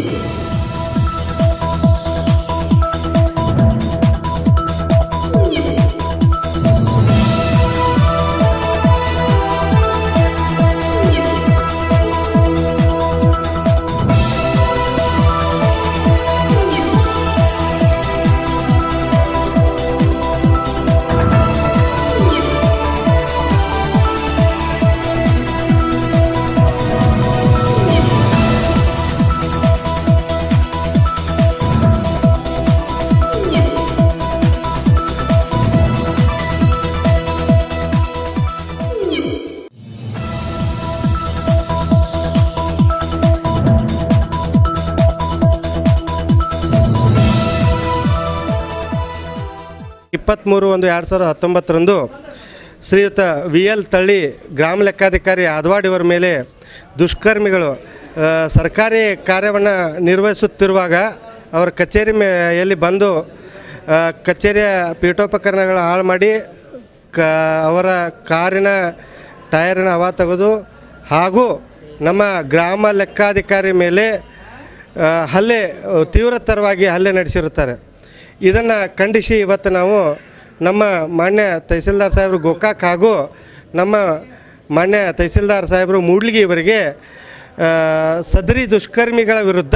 23/1/2019 ಶ್ರೀಯುತ VL ತಳ್ಳಿ ಗ್ರಾಮ ಲೆಕ್ಕಾಧಿಕಾರಿ ಆದವಾಡ್ ಇವರ ಮೇಲೆ ದುಷ್ಕರ್ಮಿಗಳು ಸರ್ಕಾರಿ ಕಾರ್ಯವನ್ನು ನಿರ್ವಹಿಸುತ್ತಿರುವಾಗ ಅವರ ಕಚೇರಿಯಲ್ಲಿ ಬಂದು ಕಚೇರಿಯ ಪೀಠೋಪಕರಣಗಳ ಹಾಳು ಮಾಡಿ ಅವರ ಕಾರಿನ ಟೈರಿನ ಹವಾ ತೆಗೆದು ಹಾಗೂ ನಮ್ಮ ಗ್ರಾಮ ಲೆಕ್ಕಾಧಿಕಾರಿ ಮೇಲೆ ಹಲ್ಲೆ ತೀವ್ರತರವಾಗಿ ಹಲ್ಲೆ ನಡೆಸಿರುತ್ತಾರೆ. ಇದನ್ನು ಖಂಡಿಸಿ ಇವತ್ತು ನಾವು ನಮ್ಮ ಮಾನ್ಯ ತಹಸೀಲ್ದಾರ್ ಸಾಹೇಬರು ಗೋಕಾಕ್ ಹಾಗೂ ನಮ್ಮ ಮಾನ್ಯ ತಹಸೀಲ್ದಾರ್ ಸಾಹೇಬರು ಮೂಡ್ಲಿಗಿ ಇವರಿಗೆ ಸದರಿ ದುಷ್ಕರ್ಮಿಗಳ ವಿರುದ್ಧ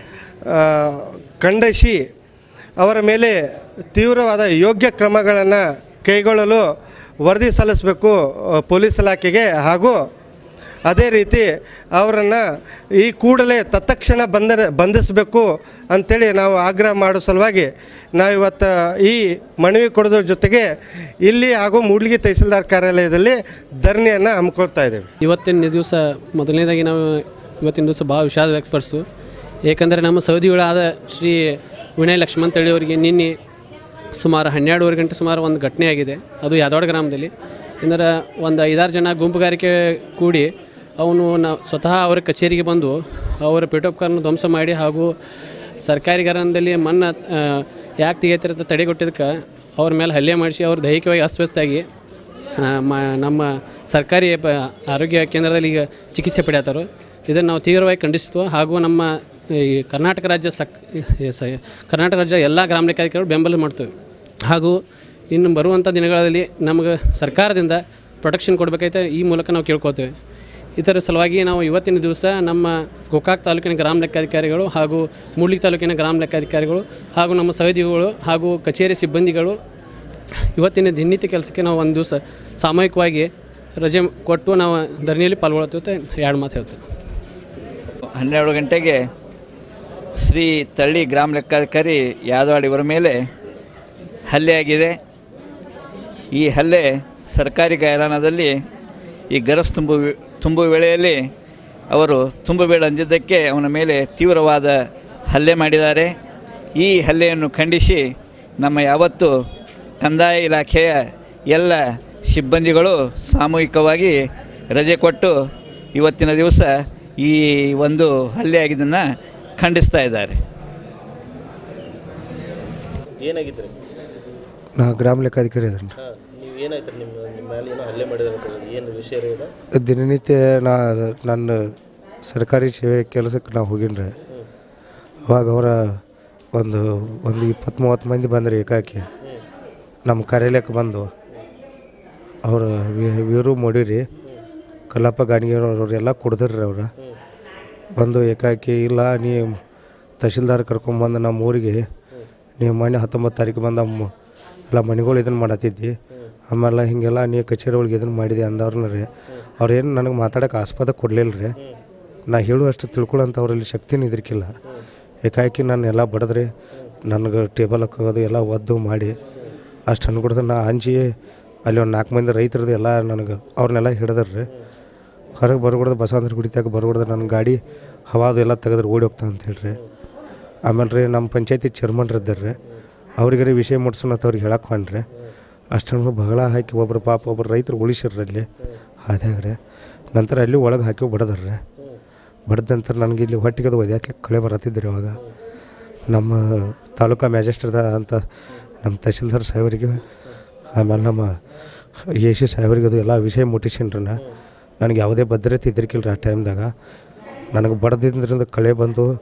ಖಂಡಿಸಿ ಅವರ ಮೇಲೆ ತೀವ್ರವಾದ ಯೋಗ್ಯ ಕ್ರಮಗಳನ್ನು ಕೈಗೊಳ್ಳಲು ವರದಿ ಸಲ್ಲಿಸಬೇಕು ಪೊಲೀಸ್ ಇಲಾಖೆಗೆ. ಹಾಗೂ ಅದೇ ರೀತಿ ಅವರನ್ನು ಈ ಕೂಡಲೇ ತತ್ಕ್ಷಣ ಬಂಧಿಸಬೇಕು ಅಂಥೇಳಿ ನಾವು ಆಗ್ರಹ ಮಾಡೋ ಸಲುವಾಗಿ ನಾವಿವತ್ತು ಈ ಮನವಿ ಕೊಡೋದ್ರ ಜೊತೆಗೆ ಇಲ್ಲಿ ಹಾಗೂ ಮೂಡ್ಲಿಗಿ ತಹಸೀಲ್ದಾರ್ ಕಾರ್ಯಾಲಯದಲ್ಲಿ ಧರಣಿಯನ್ನು ಹಮ್ಮಿಕೊಳ್ತಾ ಇದ್ದೇವೆ. ಇವತ್ತಿನ ದಿವಸ ಮೊದಲನೇದಾಗಿ ನಾವು ಇವತ್ತಿನ ದಿವಸ ಭಾಳ ವಿಷಾದ ವ್ಯಕ್ತಪಡಿಸ್ತು. ಏಕೆಂದರೆ ನಮ್ಮ ಸಹೋದರಿಗಳಾದ ಶ್ರೀ ವಿನಯ್ ಲಕ್ಷ್ಮಣ್ ತಳ್ಳಿ ಅವರಿಗೆ ನಿನ್ನೆ ಸುಮಾರು 12 ಗಂಟೆ ಸುಮಾರು ಒಂದು ಘಟನೆ ಆಗಿದೆ. ಅದು ಯಾದವಾಡ ಗ್ರಾಮದಲ್ಲಿ. ಅಂದರೆ ಒಂದು 5-6 ಜನ ಗುಂಪುಗಾರಿಕೆ ಕೂಡಿ ಅವನು ಸ್ವತಃ ಅವರ ಕಚೇರಿಗೆ ಬಂದು ಅವರ ಪೀಠೋಪಕರಣ ಧ್ವಂಸ ಮಾಡಿ ಹಾಗೂ ಸರ್ಕಾರಿ ಗರಣದಲ್ಲಿ ಮಣ್ಣು ಯಾಕೆ ತೆಗೆತಿರುತ್ತೆ ತಡೆಗಟ್ಟಿದ್ದಕ್ಕೆ ಅವ್ರ ಮೇಲೆ ಹಲ್ಲೆ ಮಾಡಿಸಿ ಅವ್ರು ದೈಹಿಕವಾಗಿ ಅಸ್ವಸ್ಥರಾಗಿ ನಮ್ಮ ಸರ್ಕಾರಿ ಆರೋಗ್ಯ ಕೇಂದ್ರದಲ್ಲಿ ಈಗ ಚಿಕಿತ್ಸೆ ಪಡೆಯತ್ತಾರೋ. ಇದನ್ನು ನಾವು ತೀವ್ರವಾಗಿ ಖಂಡಿಸ್ತೀವಿ. ಹಾಗೂ ನಮ್ಮ ಈ ಕರ್ನಾಟಕ ರಾಜ್ಯ ಎಲ್ಲ ಗ್ರಾಮ ಲೆಕ್ಕಾಧಿಕಾರಿಗಳು ಬೆಂಬಲ ಮಾಡ್ತೇವೆ. ಹಾಗೂ ಇನ್ನು ಬರುವಂಥ ದಿನಗಳಲ್ಲಿ ನಮಗೆ ಸರ್ಕಾರದಿಂದ ಪ್ರೊಟೆಕ್ಷನ್ ಕೊಡಬೇಕೈತೆ ಈ ಮೂಲಕ ನಾವು ಕೇಳ್ಕೊಳ್ತೇವೆ. ಇದರ ಸಲುವಾಗಿ ನಾವು ಇವತ್ತಿನ ದಿವಸ ನಮ್ಮ ಗೋಕಾಕ್ ತಾಲೂಕಿನ ಗ್ರಾಮ ಲೆಕ್ಕಾಧಿಕಾರಿಗಳು ಹಾಗೂ ಮೂಡ್ಲಿಗಿ ತಾಲೂಕಿನ ಗ್ರಾಮ ಲೆಕ್ಕಾಧಿಕಾರಿಗಳು ಹಾಗೂ ನಮ್ಮ ಸಹೋದ್ಯೋಗಿಗಳು ಹಾಗೂ ಕಚೇರಿ ಸಿಬ್ಬಂದಿಗಳು ಇವತ್ತಿನ ದಿನನಿತ್ಯ ಕೆಲಸಕ್ಕೆ ನಾವು ಒಂದು ದಿವಸ ಸಾಮೂಹಿಕವಾಗಿ ರಜೆ ಕೊಟ್ಟು ನಾವು ಧರಣಿಯಲ್ಲಿ ಪಾಲ್ಗೊಳ್ತೇವೆ. 2 ಮಾತು ಹೇಳ್ತೇವೆ. 12 ಗಂಟೆಗೆ ಶ್ರೀ ತಳ್ಳಿ ಗ್ರಾಮ ಲೆಕ್ಕಾಧಿಕಾರಿ ಯಾದವಾಡ್ ಇವರ ಮೇಲೆ ಹಲ್ಲೆಯಾಗಿದೆ. ಈ ಹಲ್ಲೆ ಸರ್ಕಾರಿ ಗಾಯಾನದಲ್ಲಿ ಈ ಗರಸ್ ತುಂಬುವ ವೇಳೆಯಲ್ಲಿ ಅವರು ತುಂಬಬೇಡ ಅಂದಿದ್ದಕ್ಕೆ ಅವನ ಮೇಲೆ ತೀವ್ರವಾದ ಹಲ್ಲೆ ಮಾಡಿದ್ದಾರೆ. ಈ ಹಲ್ಲೆಯನ್ನು ಖಂಡಿಸಿ ನಮ್ಮ ಯಾವತ್ತು ಕಂದಾಯ ಇಲಾಖೆಯ ಎಲ್ಲ ಸಿಬ್ಬಂದಿಗಳು ಸಾಮೂಹಿಕವಾಗಿ ರಜೆ ಕೊಟ್ಟು ಇವತ್ತಿನ ದಿವಸ ಈ ಒಂದು ಹಲ್ಲೆ ಆಗಿದ್ದನ್ನು ಖಂಡಿಸ್ತಾ ಇದ್ದಾರೆ. ಏನಾಗಿದ್ದರೆ ನಾ ಗ್ರಾಮ ಲೆಕ್ಕಾಧಿಕಾರಿ ಅದನ್ನು ದಿನನಿತ್ಯ ನನ್ನ ಸರ್ಕಾರಿ ಸೇವೆ ಕೆಲಸಕ್ಕೆ ನಾವು ಹೋಗಿನ್ರಿ. ಅವಾಗ ಅವರ ಒಂದು 20-30 ಮಂದಿ ಬಂದರೆ ಏಕಾಕಿ ನಮ್ಮ ಕಾರ್ಯಾಲಯಕ್ಕೆ ಬಂದು ಅವರು ವೀರು ಮೋಡಿರಿ ಕಲ್ಲಪ್ಪ ಗಾಣಿಗೆಯವರೆಲ್ಲ ಕುಡ್ದ್ರಿ. ಅವ್ರು ಬಂದು ಏಕಾಕಿ ಇಲ್ಲ ನೀ ತಹಶೀಲ್ದಾರ್ ಕರ್ಕೊಂಬಂದು ನಮ್ಮ ಊರಿಗೆ ನೀವು ಮೊನ್ನೆ 19 ತಾರೀಕು ಬಂದು ಎಲ್ಲ ಮನೆಗಳು ಇದನ್ನು ಮಾಡತ್ತಿದ್ದಿ, ಆಮೇಲೆ ಹೀಗೆಲ್ಲ ನೀ ಕಚೇರಿ ಒಳಗೆ ಇದನ್ನು ಮಾಡಿದೆ ಅಂದವ್ರನ್ನ ರೀ. ಅವ್ರೇನು ನನಗೆ ಮಾತಾಡೋಕೆ ಆಸ್ಪದ ಕೊಡಲಿಲ್ಲ ರೀ. ನಾ ಹೇಳುವಷ್ಟು ತಿಳ್ಕೊಳ್ಳೋಂಥ ಅವರಲ್ಲಿ ಶಕ್ತಿನೂ ಇದ್ರಿಕಿಲ್ಲ. ಏಕಾಕಿ ನಾನು ಎಲ್ಲ ಬಡದ್ರಿ ನನಗೆ ಟೇಬಲ್ ಹಾಕೋದು ಎಲ್ಲ ಒದ್ದು ಮಾಡಿ ಅಷ್ಟು ಅನ್ಕೊಡ್ದು ನಾ ಅಂಜಿ ಅಲ್ಲಿ ಒಂದು 4 ಮಂದಿ ರೈತರದ್ದು ಎಲ್ಲ ನನಗೆ ಅವ್ರನ್ನೆಲ್ಲ ಹಿಡಿದ್ರಿ. ಹೊರಗೆ ಬರ್ಕೊಡ್ದು ಬಸವಂದ್ರ ಗುಡಿತಾಗ ಬರ್ಕೊಡ್ದು ನನ್ನ ಗಾಡಿ ಹವಾದು ಎಲ್ಲ ತೆಗೆದ್ರೆ ಓಡಿ ಹೋಗ್ತಾ ಅಂತ ಹೇಳ್ರಿ. ಆಮೇಲೆ ರೀ ನಮ್ಮ ಪಂಚಾಯತಿ ಚೇರ್ಮನ್ರು ಇದ್ದಾರ್ರಿ, ಅವ್ರಿಗೆ ರೀ ವಿಷಯ ಮುಟ್ಸೋಣತ್ ಅವ್ರಿಗೆ ಹೇಳಕ್ಕೆ ಹೊಂಡ್ರಿ. ಅಷ್ಟನ್ನು ಬಹಳ ಹಾಕಿ ಒಬ್ಬರು ಪಾಪ ಒಬ್ಬರು ರೈತರು ಉಳಿಸಿರ್ರಿ ಅಲ್ಲಿ ಹಾದ್ಯಾಗ್ರಿ. ನಂತರ ಅಲ್ಲಿ ಒಳಗೆ ಹಾಕಿ ಬಡದ್ರಿ. ಬಡ್ದ ನಂತರ ನನಗೆ ಇಲ್ಲಿ ಹೊಟ್ಟಿಗೆ ಅದು ಒದ್ಯಾಕೆ ಕಳೆ ಬರತ್ತಿದ್ರಿ. ಅವಾಗ ನಮ್ಮ ತಾಲೂಕಾ ಮ್ಯಾಜಿಸ್ಟ್ರೇಟ್ ಅಂತ ನಮ್ಮ ತಹಶೀಲ್ದಾರ್ ಸಾಹೇಬರಿಗೆ ಆಮೇಲೆ ನಮ್ಮ AC ಸಾಹೇಬರಿಗೆ ಅದು ಎಲ್ಲ ವಿಷಯ ಮುಟ್ಟಿಸಿನ್ರಿ. ನನಗೆ ಯಾವುದೇ ಭದ್ರತೆ ಇದ್ರಿಕಿಲ್ಲ ರೀ ಆ ಟೈಮ್ದಾಗ. ನನಗೆ ಬಡ್ದಿದ್ದರಿಂದ ಕಳೆ ಬಂದು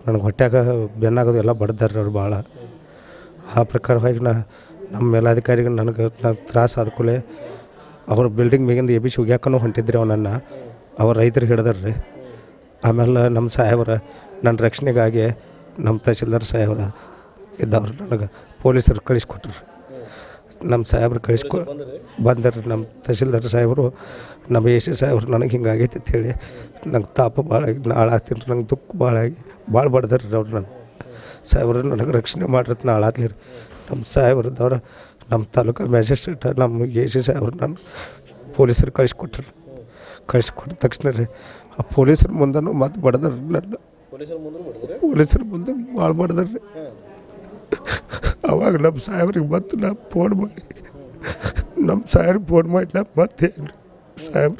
ನನಗೆ ಹೊಟ್ಯಾಗ ಬೆನ್ನಾಗೋದು ಎಲ್ಲ ಬಡ್ದಾರ್ರಿ ಅವ್ರು ಭಾಳ. ಆ ಪ್ರಕಾರವಾಗಿ ನಮ್ಮ ಮೇಲಾಧಿಕಾರಿಗೆ ನನಗೆ ತ್ರಾಸ ಆದ್ಕೂಲೆ ಅವ್ರ ಬಿಲ್ಡಿಂಗ್ ಮೇಗಿಂದ ಎಬ್ಬಿಸಿ ಹೋಗ್ಯಾಕನೂ ಹೊಂಟಿದ್ರಿ ಅವನನ್ನು. ಅವ್ರ ರೈತರು ಹಿಡ್ದಾರ್ರಿ. ಆಮೇಲೆ ನಮ್ಮ ಸಾಹೇಬ್ರ ನನ್ನ ರಕ್ಷಣೆಗಾಗಿ ನಮ್ಮ ತಹಶೀಲ್ದಾರ್ ಸಾಹೇಬ್ರ ಇದ್ದವ್ರು ನನಗೆ ಪೊಲೀಸರು ಕಳಿಸ್ಕೊಟ್ರು. ನಮ್ಮ ಸಾಹೇಬ್ರು ಬಂದರು. ನಮ್ಮ ತಹಶೀಲ್ದಾರ್ ಸಾಹೇಬರು ನಮ್ಮ ಎ.ಸಿ ಸಾಹೇಬ್ರು ನನಗೆ ಹಿಂಗಾಗೈತೆ ಅಂತೇಳಿ ನಂಗೆ ತಾಪ ಭಾಳ ಆಗಿ ಹಾಳಾಗ್ತೀನಿ ರೀ. ನಂಗೆ ದುಃಖ ಭಾಳ ಆಗಿ ಭಾಳ ಬಡ್ದಾರ್ರಿ ಅವ್ರು. ನನ್ನ ಸಾಹೇಬ್ರು ನನಗೆ ರಕ್ಷಣೆ ಮಾಡಿರತ್ ಹಾಳಾಗ್ಲಿ ರೀ. ನಮ್ಮ ಸಾಹೇಬ್ರದವ್ರು ನಮ್ಮ ತಾಲೂಕು ಮ್ಯಾಜಿಸ್ಟ್ರೇಟ್ ನಮ್ಮ ಎ.ಸಿ ಸಾಹೇಬ್ರು ನಾನು ಪೊಲೀಸರು ಕಳಿಸ್ಕೊಟ್ರು. ಕಳಿಸ್ಕೊಟ್ಟ ತಕ್ಷಣ ರೀ ಆ ಪೊಲೀಸರ ಮುಂದೂ ಮತ್ತೆ ಬಡ್ದಾರ್ರಿ. ನನ್ನ ಪೊಲೀಸರ ಮುಂದೆ ಭಾಳ ಬಡ್ದಾರ್ರಿ. ಅವಾಗ ನಮ್ಮ ಸಾಹೇಬ್ರಿಗೆ ಮತ್ತೆ ನಾ ಫೋನ್ ಮಾಡಿ ನಮ್ಮ ಸಾಹೇಬ್ರಿಗೆ ಫೋನ್ ಮಾಡಿ ನಾ ಮತ್ತೆ ಸಾಹೇಬ್ರ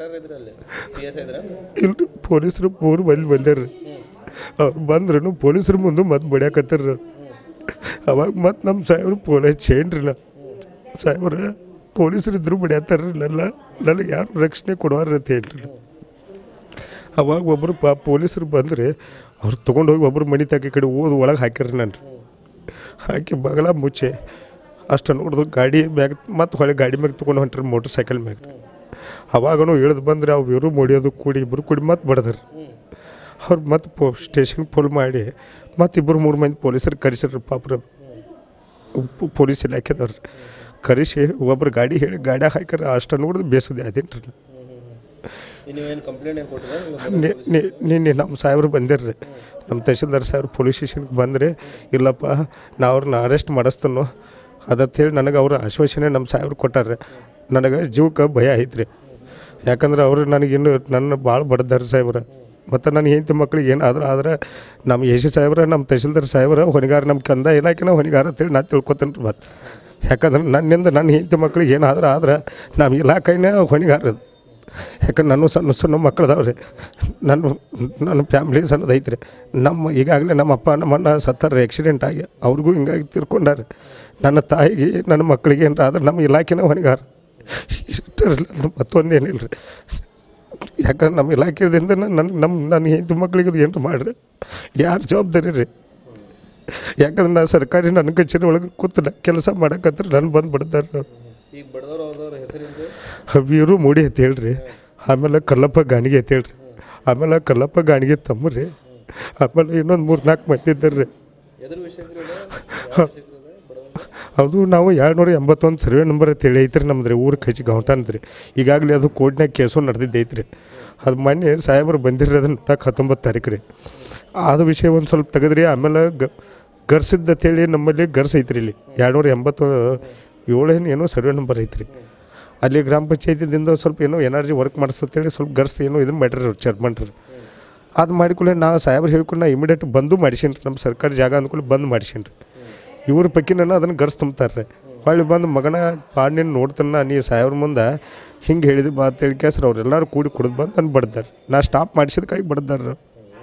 ಇಲ್ರಿ ಪೊಲೀಸರು 3 ಮಂದಿ ಬಂದ್ಯಾರ್ರಿ. ಅವ್ರು ಬಂದ್ರೂ ಪೊಲೀಸ್ರ ಮುಂದೆ ಮತ್ತೆ ಬಡಿಯಾಕತ್ತಾರ. ಅವಾಗ ಮತ್ತೆ ನಮ್ಮ ಸಾಹೇಬ್ರು ಫೋನ್ ಹಚ್ಚೇನ್ರಿ ನಾ ಸಾಹೇಬ್ರ ಪೊಲೀಸರು ಇದ್ರು ಬಡಿಯತ್ತಾರ್ರಿ. ನನಗೆ ಯಾರು ರಕ್ಷಣೆ ಕೊಡೋರು ಅಂತ ಹೇಳ್ರಿ. ಅವಾಗ ಒಬ್ಬರು ಪೊಲೀಸರು ಬಂದರೆ ಅವ್ರು ತೊಗೊಂಡೋಗಿ ಒಬ್ಬರು ಮನೆ ತಾಕಿ ಕಡೆ ಒಳಗೆ ಹಾಕ್ಯಾರ್ರಿ. ನಾನು ಹಾಕಿ ಬಗಲ ಮುಚ್ಚೆ ಅಷ್ಟು ನೋಡಿದ್ರು ಗಾಡಿ ಮ್ಯಾಗ ಮತ್ತು ಹೊಳೆ ಗಾಡಿ ಮ್ಯಾಗ ತೊಗೊಂಡು ಹೊಂಟ್ರಿ ಮೋಟ್ರ್ ಸೈಕಲ್ ಮ್ಯಾಗ. ಅವಾಗೂ ಇಳಿದು ಬಂದರೆ ಅವು ಇವರು ಮುಡಿಯೋದು ಇಬ್ಬರು ಕೂಡಿ ಮತ್ತೆ ಬಡ್ದಾರ. ಅವ್ರು ಮತ್ತೆ ಸ್ಟೇಷನ್ ಫೋನ್ ಮಾಡಿ ಮತ್ತು 2-3 ಮಂದಿ ಪೊಲೀಸರು ಕರೆಸ್ರಿ. ಪಾಪ್ರ ಪೊಲೀಸ್ ಇಲಾಖೆದವ್ರು ಕರೆಸಿ ಒಬ್ಬರು ಗಾಡಿ ಹೇಳಿ ಗಾಡಿಯಾಗ ಹಾಕ್ಯಾರ. ಅಷ್ಟು ನೋಡಿದ್ರು ಬೇಸೋದು ಅದೇನು ರೀ. ನಿನ್ನೆ ನಮ್ಮ ಸಾಹೇಬ್ರು ಬಂದಿರ್ರಿ. ನಮ್ಮ ತಹಶೀಲ್ದಾರ್ ಸಾಹೇಬ್ರು ಪೊಲೀಸ್ ಸ್ಟೇಷನ್ಗೆ ಬಂದರೆ ಇಲ್ಲಪ್ಪ ನಾ ಅವ್ರನ್ನ ಅರೆಸ್ಟ್ ಮಾಡಿಸ್ತಾನೋ ಅದಂತೇಳಿ ನನಗೆ ಅವ್ರ ಆಶ್ವಾಸನೆ ನಮ್ಮ ಸಾಹೇಬ್ರು ಕೊಟ್ಟಾರ್ರಿ. ನನಗೆ ಜೀವಕ್ಕೆ ಭಯ ಐತ್ರಿ. ಯಾಕಂದ್ರೆ ಅವರು ನನಗಿನ್ನು ನನ್ನ ಭಾಳ ಬಡ್ದಾರ ಸಾಹೇಬ್ರ. ಮತ್ತು ನನ್ನ ಹೆಂಡತಿ ಮಕ್ಳಿಗೆ ಏನಾದರೂ ಆದ್ರೆ ನಮ್ಮ ಎ.ಸಿ ಸಾಹೇಬ್ರ ನಮ್ಮ ತಹಶೀಲ್ದಾರ್ ಸಾಹೇಬ್ರ ಹೊಣೆಗಾರ ನಮ್ಮ ಕಂದಾಯ ಇಲಾಖೆನ ಹೊಣೆಗಾರ ಅಂತೇಳಿ ನಾನು ತಿಳ್ಕೊತೇನೆ ರೀ. ಮತ್ತು ಯಾಕಂದ್ರೆ ನನ್ನಿಂದ ನನ್ನ ಹೆಂಡತಿ ಮಕ್ಳಿಗೆ ಏನಾದರೂ ಆದ್ರೆ ನಮ್ಮ ಇಲಾಖೆನೇ ಹೊಣೆಗಾರ. ಯಾಕಂದ್ರೆ ನಾನು ಸಣ್ಣ ಮಕ್ಕಳದವ್ರಿ. ನನ್ನ ಫ್ಯಾಮ್ಲಿ ಸಣ್ಣದೈತ್ರಿ. ಈಗಾಗಲೇ ನಮ್ಮ ಅಪ್ಪ ನಮ್ಮ ಅಣ್ಣ ಸತ್ತಾರ ಆಕ್ಸಿಡೆಂಟ್ ಆಗಿ. ಅವ್ರಿಗೂ ಹಿಂಗಾಗಿ ತಿರ್ಕೊಂಡಾರೆ. ನನ್ನ ತಾಯಿಗೆ ನನ್ನ ಮಕ್ಕಳಿಗೆ ಏನಾರ ಆದ್ರೆ ನಮ್ಮ ಇಲಾಖೆನೇ ಹೊಣೆಗಾರ. ಇಷ್ಟರಲ್ಲ ಮತ್ತೊಂದೇನಿಲ್ಲ ರೀ. ಯಾಕಂದ್ರೆ ನಮ್ಮ ಇಲಾಖೆದಿಂದ ನನ್ನ ಹೆಂಡತಿ ಮಕ್ಕಳಿಗೆ ಏನು ಮಾಡಿರಿ ಯಾರು ಜವಾಬ್ದಾರಿ ರೀ. ಯಾಕಂದ್ರೆ ನಾನು ಸರ್ಕಾರಿ ನನ್ನ ಕಚೇರಿ ಒಳಗೆ ಕೂತು ಕೆಲಸ ಮಾಡಕತ್ರ ನಾನು ಬಂದು ಬಿಡ್ತಾರೆ. ವೀರು ಮೂಡಿ ಅಂತ ಹೇಳ್ರಿ. ಆಮೇಲೆ ಕಲ್ಲಪ್ಪ ಗಾಣಿಗೆ ಅಂತ ಹೇಳ್ರಿ. ಆಮೇಲೆ ಕಲ್ಲಪ್ಪ ಗಾಣಿಗೆ ತಮ್ಮರಿ. ಆಮೇಲೆ ಇನ್ನೊಂದು 3-4 ಮಂದಿ ಇದ್ದಾರೆ ರೀ. ಅದು ನಾವು 281 ಸರ್ವೆ ನಂಬರ್ ಅಂತೇಳಿ ಐತ್ರಿ. ನಮ್ದು ಊರು ಕಚಿ ಗೌಂಟಾನ್ರಿ. ಈಗಾಗಲೇ ಅದು ಕೋರ್ಟ್ನಾಗ ಕೇಸು ನಡೆದಿದ್ದೈತ್ರಿ. ಅದು ಮೊನ್ನೆ ಸಾಹೇಬರು ಬಂದಿರ್ರಿ. ಅದನ್ನು 19 ತಾರೀಕು ರೀ. ಅದು ವಿಷಯ ಒಂದು ಸ್ವಲ್ಪ ತೆಗೆದ್ರಿ. ಆಮೇಲೆ ಗರ್ಸಿದ್ದ ಅಂತೇಳಿ ನಮ್ಮಲ್ಲಿ ಗರ್ಸ್ ಐತ್ರಿ. ಇಲ್ಲಿ 287 ಏನೋ ಸರ್ವೆ ನಂಬರ್ ಐತ್ರಿ. ಅಲ್ಲಿ ಗ್ರಾಮ ಪಂಚಾಯತಿದಿಂದ ಸ್ವಲ್ಪ ಏನೋ ಎನರ್ಜಿ ವರ್ಕ್ ಮಾಡಿಸ್ತೇಳಿ ಸ್ವಲ್ಪ ಗರ್ಸ್ ಏನೋ ಇದನ್ನು ಮಾಡ್ರಿ ಚರ್ಮನ್ರಿ. ಅದು ಮಾಡಿಕೊಳ್ಳಿ ನಾವು ಸಾಹೇಬ್ರು ಹೇಳ್ಕೊಂಡು ನಾ ಇಮಿಡಿಯೇಟ್ ಬಂದು ಮಾಡಿಸೀನಿ ರೀ. ನಮ್ಮ ಸರ್ಕಾರಿ ಜಾಗ ಅಂದ್ಕೊಳ್ಳಿ ಬಂದು ಮಾಡಿಸೀನಿ ರೀ. ಇವ್ರ ಪೈಕಿನ ಅದನ್ನು ಗರ್ಸ್ ತುಂಬ್ತಾರೆ ರೀ. ಹೊಳ್ಳಿ ಬಂದು ಮಗನ ಪಾಡಿನ ನೋಡ್ತಾನ ನೀ ಸಾಹೇಬ್ರ ಮುಂದೆ ಹಿಂಗೆ ಹೇಳಿದ್ದು ಬಾ ಅಂತೇಳಿ ಕೇಸ್ರಿ. ಅವ್ರೆಲ್ಲರೂ ಕೂಡಿ ಕುಡಿದು ಬಂದು ನನ್ನ ಬಡ್ದಾರೆ. ನಾ ಸ್ಟಾಪ್ ಮಾಡಿಸಿದಕ್ಕಾಗಿ ಬಡ್ದಾರ.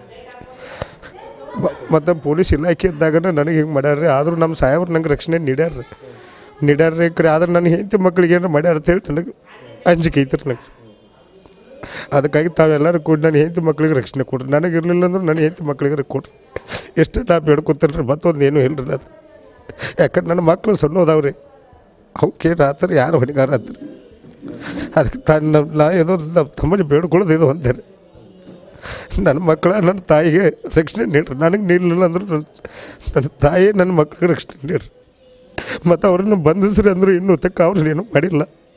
ಮತ್ತು ಪೊಲೀಸ್ ಇಲಾಖೆ ಇದ್ದಾಗ ನನಗೆ ಹಿಂಗೆ ಮಾಡ್ಯಾರ್ರಿ. ಆದರೂ ನಮ್ಮ ಸಾಹೇಬ್ರು ನಂಗೆ ರಕ್ಷಣೆ ನೀಡ್ಯಾರ್ರಿ ಕರೆ. ಆದ್ರೆ ನನ್ನ ಹೆಂಡತಿ ಮಕ್ಳಿಗೆ ಏನಾರು ಮಾಡ್ಯಾರ ಅಂತೇಳಿ ನನಗೆ ಅಂಜಿಕೆ ಐತ್ರಿ. ನನಗೆ ಅದಕ್ಕಾಗಿ ತಾವೆಲ್ಲರೂ ಕೂಡ ನನ್ನ ಹೆಂಡತಿ ಮಕ್ಳಿಗೆ ರಕ್ಷಣೆ ಕೊಡ್ರಿ. ನನಗೆ ಇರಲಿಲ್ಲ ಅಂದ್ರೆ ನನ್ನ ಹೆಂಡತಿ ಮಕ್ಳಿಗೆ ಕೊಡ್ರಿ. ಎಷ್ಟು ನಾ ಬೇಡ್ಕೊತಾರೆ ರೀ. ಮತ್ತೊಂದು ಏನೂ ಇಲ್ರಿ ಅದು. ಯಾಕಂದ್ರೆ ನನ್ನ ಮಕ್ಕಳು ಸಣ್ಣದಾವ್ರಿ. ಅವಕ್ಕೆ ಆತರ ಯಾರು ಹೊಣೆಗಾರ ಆತ್ರಿ. ಅದಕ್ಕೆ ನಾ ಏನೋ ತಮ್ಮಲ್ಲಿ ಬೇಡ್ಕೊಳ್ಳೋದು ಇದು ಅಂತಾರೆ. ನನ್ನ ಮಕ್ಕಳ ನನ್ನ ತಾಯಿಗೆ ರಕ್ಷಣೆ ನೀಡ್ರಿ. ನನಗೆ ನೀಡಲಿಲ್ಲ ಅಂದ್ರೆ ನನ್ನ ತಾಯಿ ನನ್ನ ಮಕ್ಳಿಗೆ ರಕ್ಷಣೆ ನೀಡ್ರಿ. ಮತ್ತು ಅವ್ರನ್ನ ಬಂಧಿಸ್ರಿ ಅಂದರು ಇನ್ನೂ ತಕ್ಕ ಅವ್ರನ್ನೇನು ಮಾಡಿಲ್ಲ.